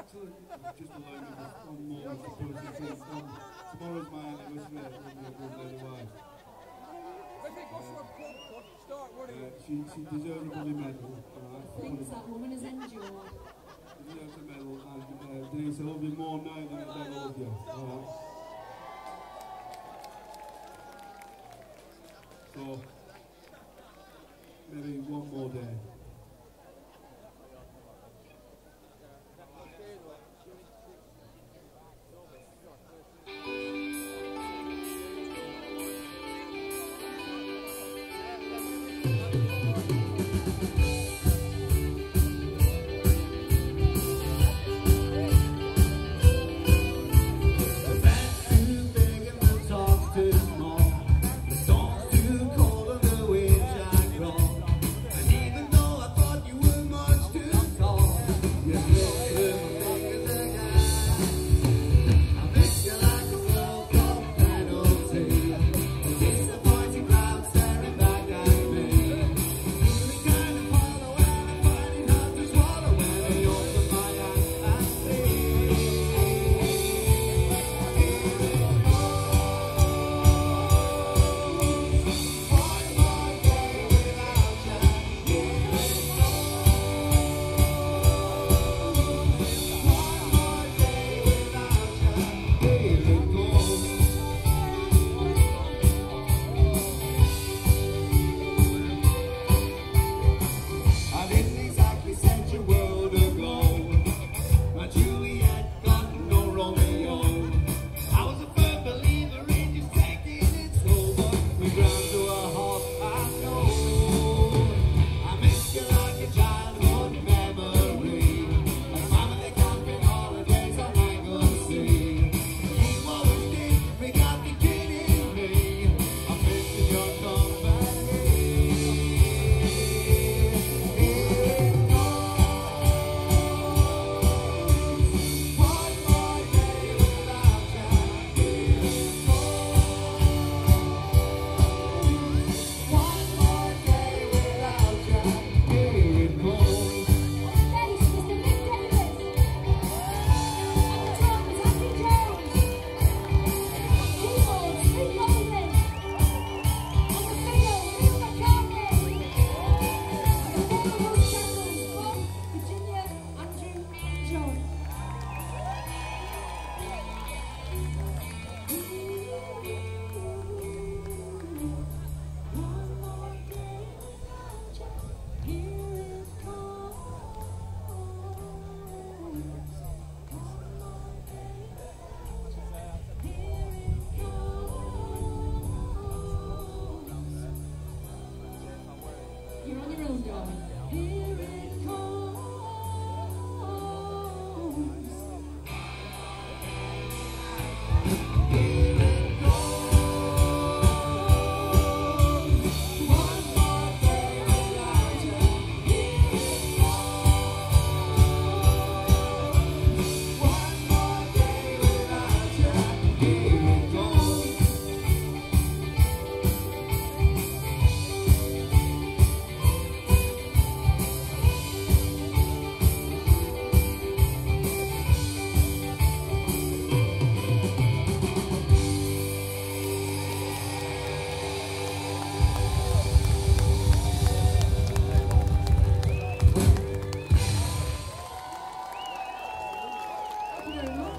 Just allow me just one moment to put it in. Tomorrow's my anniversary. She deserves a bloody medal. Things that woman has endured. She deserves a medal, and Denise, I love you more now than I ever loved you. So, maybe one more day. Very much.